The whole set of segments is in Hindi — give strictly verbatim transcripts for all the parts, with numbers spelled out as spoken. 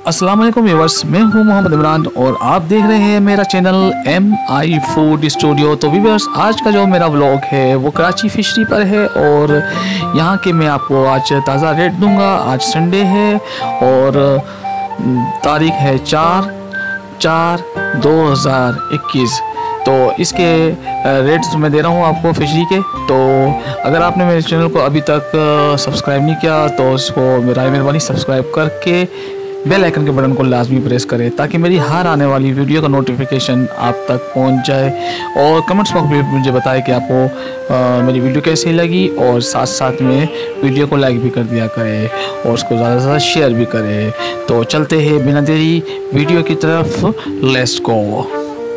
अस्सलाम वालेकुम व्यूअर्स, मैं हूं मोहम्मद इमरान और आप देख रहे हैं मेरा channel M I food studio. तो व्यूअर्स, आज का जो मेरा व्लॉग है वो कराची फिशरी पर है और यहाँ के मैं आपको आज ताज़ा रेट दूंगा। आज संडे है और तारीख है चार चार दो हज़ार इक्कीस। तो इसके रेट्स मैं दे रहा हूँ आपको फिशरी के। तो अगर आपने मेरे चैनल को अभी तक सब्सक्राइब नहीं किया तो उसको मेरा मेहरबानी सब्सक्राइब करके बेल आइकन के बटन को लाजमी प्रेस करें ताकि मेरी हर आने वाली वीडियो का नोटिफिकेशन आप तक पहुंच जाए। और कमेंट्स बॉक्स में मुझे बताएं कि आपको आ, मेरी वीडियो कैसी लगी और साथ साथ में वीडियो को लाइक भी कर दिया करें और उसको ज़्यादा से ज़्यादा शेयर भी करें। तो चलते हैं बिना देरी वीडियो की तरफ, लेट्स गो।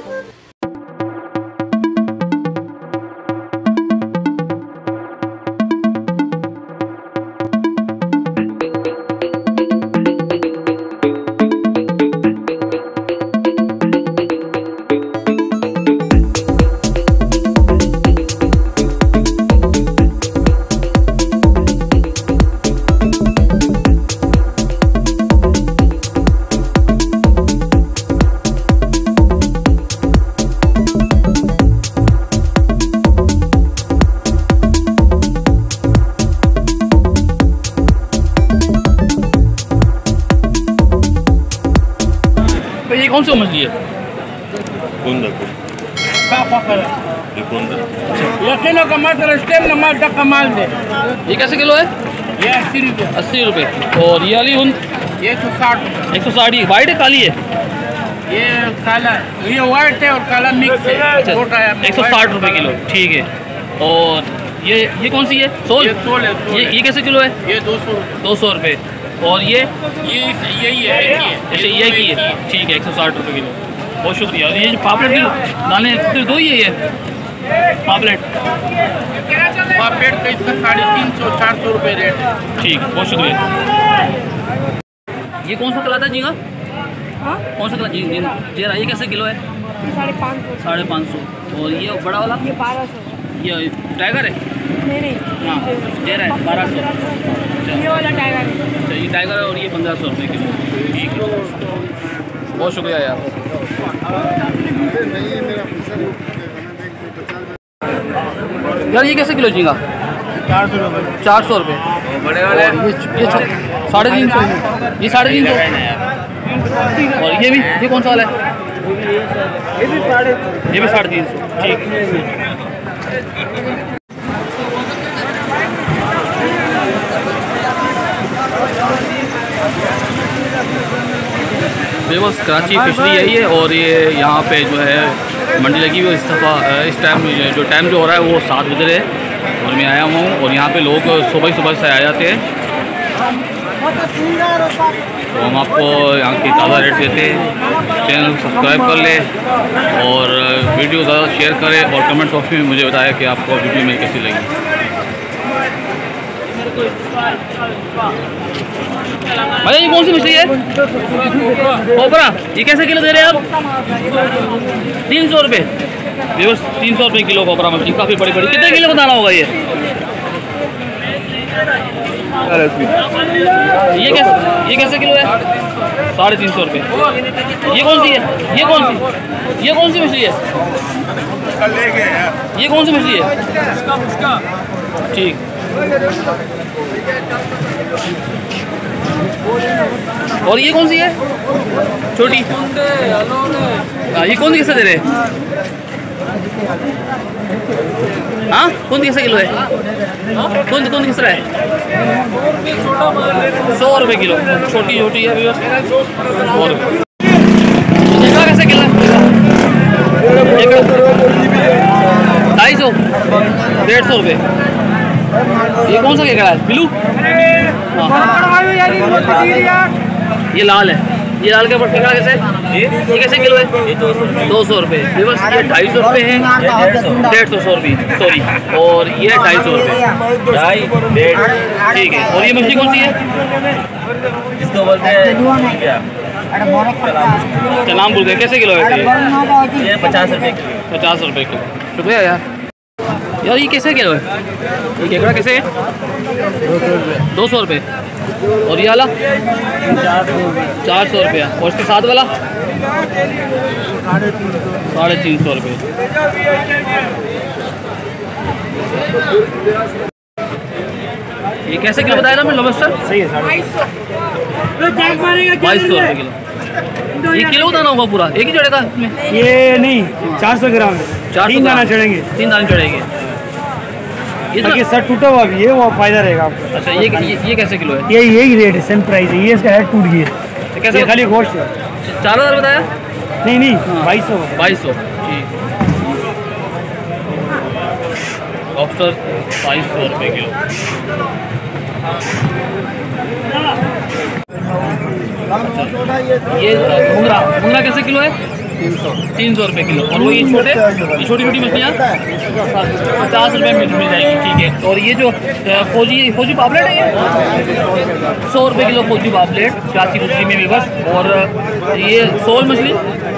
ये कौन सी मछली है? कुंदर ये कुंदर यकीनों का मतलब स्टेम नमक का कमाल दे। ये कैसे किलो है? ये अस्सी रुपये अस्सी रुपये। और ये वाली हुंद ये एक सौ साठ रुपये। एक सौ साठ। वाइट है काली है? ये काला, ये वाइट है और काला मिक्स है। छोटा है। एक सौ साठ रुपये किलो, ठीक है। और ये ये कौन सी है? सोल। ये सोल है। सोल ये है। ये कैसे किलो है? ये दो सौ दो सौ रुपये। और ये ये यही है, एक ही है। अच्छा ये की है, ठीक है, एक सौ साठ रुपये किलो। बहुत शुक्रिया। और ये जो पापलेट की दाने फिर दो ही है ये पापलेट? पापलेट का इसका साढ़े तीन सौ चार सौ रुपये रेट है। ठीक, बहुत शुक्रिया। ये कौन सा कला था जी का? हाँ? कौन सा कला जी? जेरा ये कैसे किलो है? साढ़े पाँच सौ। साढ़े पाँच सौ। और ये बड़ा वाला? ये बारह सौ। ये टाइगर है? नहीं नहीं, हाँ जेरा है बारह सौ। ये वाला टाइगर है। अच्छा ये टाइगर है और ये पंद्रह सौ रुपये किलो, ठीक है। बहुत शुक्रिया यार। यार ये कैसे किलो झींगा? चार सौ रुपये। चार सौ रुपये बड़े वाले। ये ये साढ़े तीन सौ, ये साढ़े तीन सौ। और ये भी, ये कौन सा वाला है? ये भी साढ़े ये भी साढ़े तीन सौ, ठीक। बस कराची फिशरी यही है और ये यहाँ पे जो है मंडी लगी हुई है। इस दफ़ा इस टाइम जो टाइम जो हो रहा है वो सात बजे है और मैं आया हुआ हूँ और यहाँ पे लोग सुबह सुबह से आ जाते हैं। तो हम आपको यहाँ की ताज़ा रेट देते हैं। चैनल को सब्सक्राइब कर ले और वीडियो ज़्यादा शेयर करें और कमेंट बॉक्स में मुझे बताया कि आपको वीडियो मेरी कैसी लगी। भैया ये कौन सी मछली है? कोबरा। ये कैसे किलो दे रहे हैं आप? तीन सौ रुपये। व्यूअर्स, तीन सौ रुपये किलो कोबरा मछली, काफ़ी बड़ी बड़ी। कितने किलो बताना होगा ये? ये कैसे ये कैसे किलो है? साढ़े तीन सौ रुपये। ये कौन सी है? ये कौन सी ये कौन सी मछली है? ये कौन सी मछली है? ठीक। और ये कौन सी है? छोटी। हाँ ये कौन सी कैसे दे रहे हैं? हाँ कौन सी कैसे किलो है? कौन सी कौन सी किस तरह है? सौ रुपये किलो। छोटी छोटी है भैया। और देखा कैसे किलो है? ढाई सौ, डेढ़ सौ रुपये। ये कौन सा केकड़ा है? ब्लू। हाँ ये लाल है। ये लाल के ऊपर केकड़ा कैसे? ये कैसे किलो है? दो सौ रुपये। बस ये ढाई सौ रुपये है, डेढ़ सौ सौ रुपये सॉरी। और ये ढाई सौ रुपये, ढाई डेढ़, ठीक है। और ये मछली कौन सी है? इसको बोलते हैं क्या नाम बोलते हैं? कैसे किलो है? ये पचास रुपये पचास रुपये किलो। शुक्रिया यार। यार ये कैसे किलो है? ये केकड़ा कैसे है? दो सौ रुपये। और ये वाला चार सौ रुपया। और इसके साथ वाला साढ़े तीन सौ रुपये। ये कैसे किलो बताया था मैं लॉबस्टर? सही है बाईस सौ बाईस सौ रुपये किलो। ये किलो दाना होगा पूरा, एक ही चढ़ेगा इसमें? ये नहीं, चार सौ ग्राम है। चार तीन दाना चढ़ेंगे। तीन दाने चढ़ेंगे। ये सर टूटा हुआ भी है, वो फायदा रहेगा आपको। अच्छा, ये ये, ये कैसे किलो है? ये यही रेट है, सेम प्राइस है। ये इसका हेड टूट गया, कैसे? खाली गोश्त है। चार हज़ार बताया? नहीं नहीं, बाईस सौ बाईस सौ ठीक। लॉबस्टर बाईस सौ रुपये किलो। ये मुंगरा मुंगरा कैसे किलो है? तीन सौ तीन सौ रुपये किलो। और वो ये छोटे ये छोटी छोटी मछलियाँ पचास रुपये में मिल जाएगी। ठीक है। और ये जो फौजी फौजी पापलेट है, ये सौ रुपये किलो फौजी पापलेट चाची मछली में भी बस। और ये सोल मछली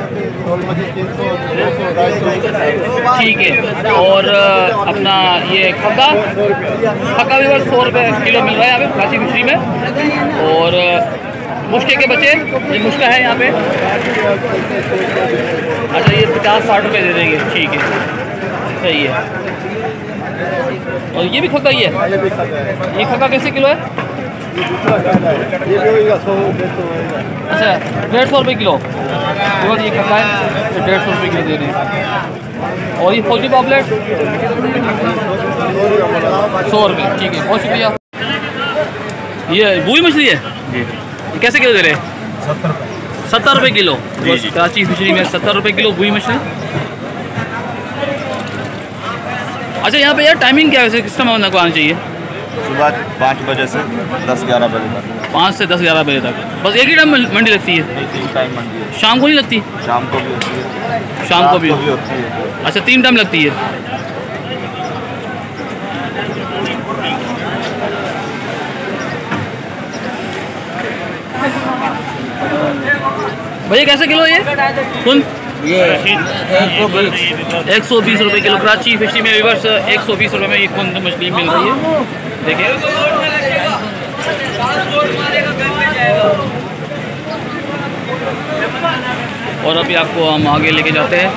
ठीक है। और अपना ये खक्का खक्का भी बस सौ रुपये किलो मिल रहा है यहाँ पे चाची मछली में। और मुश्के के बच्चे, ये मुश्का है यहाँ पे। अच्छा, ये पचास साठ रुपये दे देंगे। ठीक है, सही है। और ये भी खक्का ही है। ये खक्का कैसे किलो है? अच्छा, डेढ़ सौ रुपये किलो। और ये खक्का है, डेढ़ सौ रुपये किलो दे रहे हैं। और ये फौजी पापलेट सौ रुपये। ठीक है, बहुत शुक्रिया। ये बूई मछली है जी। ये कैसे किलो दे रहे हैं? सत्तर रुपये सत्तर रुपये किलो। कराची फिशरी में सत्तर रुपये किलो बूई मछली। अच्छा, यहाँ पे यार टाइमिंग क्या है वैसे? किस समय को आना चाहिए? सुबह पाँच बजे से दस ग्यारह बजे तक। पाँच से दस ग्यारह बजे तक बस एक ही टाइम मंडी लगती है? तीन टाइम मंडी है। शाम को नहीं लगती? शाम को भी होती है। शाम को भी होती है। अच्छा, तीन टाइम लगती है। भैया कैसे किलो ये सुन? ये एक सौ बीस रुपये किलो। कराची फिशरी में रिवर्स एक सौ बीस रुपये में ये कुंद मछली मिल रही है। देखिए, और अभी आपको हम आगे लेके जाते हैं।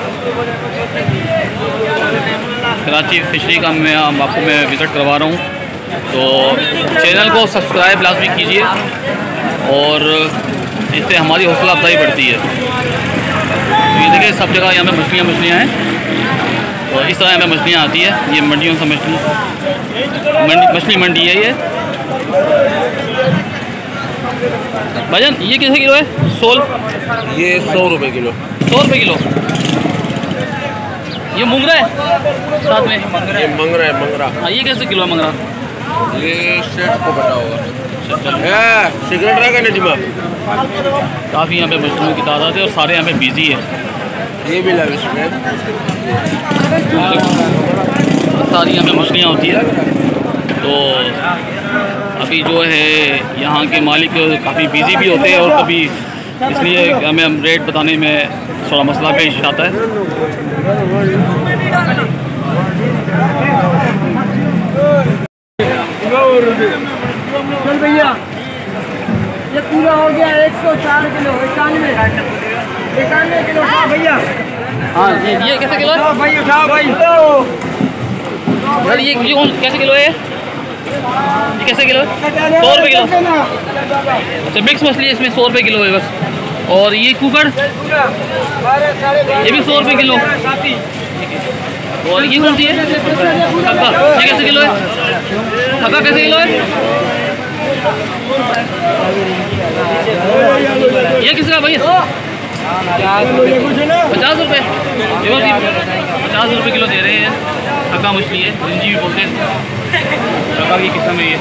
कराची फिशरी का मैं आपको मैं विज़िट करवा रहा हूँ। तो चैनल को सब्सक्राइब लाजमी कीजिए और इससे हमारी हौसला अफजाई बढ़ती है। तो ये देखिए, सब जगह यहाँ पे मछलियाँ मछलियाँ हैं। और इस तरह यहाँ पे मछलियाँ आती है। ये मंडियों से मछली मंडी मछली मंडी है ये। भाईजान ये कैसे किलो है? सोल ये सौ रुपये किलो। सौ रुपये किलो। ये मुंगरा है साथ में? ये मंगरा है, मंगरा। हाँ, ये कैसे किलो है मंगरा? ये सेठ को पता होगा। सिगरेट रहेगा ना दिमाग। काफ़ी यहाँ पे मछलियों की तादाद है और सारे यहाँ पे बिजी है। ये भी लगे इसमें सारी यहाँ पे मछलियाँ होती है। तो अभी जो है यहाँ के मालिक काफ़ी बिजी भी होते हैं और कभी इसलिए हमें हम रेट बताने में थोड़ा मसला पेश आता है। भैया ये पूरा हो गया एक सौ चार किलो इक्यानवे इक्यानवे किलो। हाँ भैया। हाँ, ये ये कैसे किलो है भाई? उठाओ भाई। यार ये ये कौन कैसे किलो है? ये कैसे किलो है? सौ रुपये किलो। अच्छा, मिक्स मछली है इसमें सौ रुपये किलो है बस। और ये कुकर ये भी सौ रुपये किलो। और ये कौन सी है? खक्का ये कैसे किलो है? खक्का कैसे किलो है? ये किसका भैया? पचास रुपये पचास रुपये किलो दे रहे हैं। खक्का मछली है, रिंजी भी बोलते हैं। खक्का की किस्म है ये।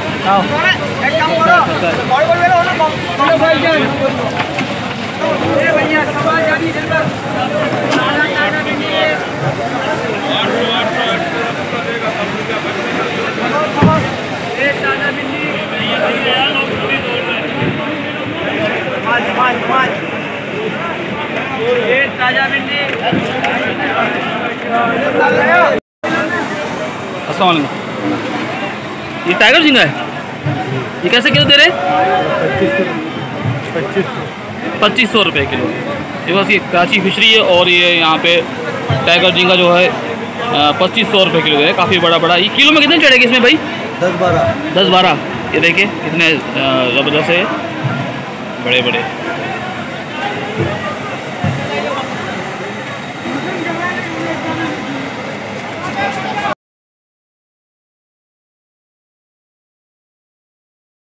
ताजा भिंडी। अस्सलाम वालेकुम। ये टाइगर झींगा है? ये कैसे किलो दे रहे हैं? पच्चीस पच्चीस सौ रुपये किलो। ये बस ये कराची फिशरी है और ये यहाँ पे टाइगर झींगा जो है पच्चीस सौ रुपये किलो है। काफ़ी बड़ा बड़ा। ये किलो में कितने चढ़ेगी इसमें भाई? दस बारह दस बारह। ये देखिए कितने ज़बरदस्त है, बड़े बड़े।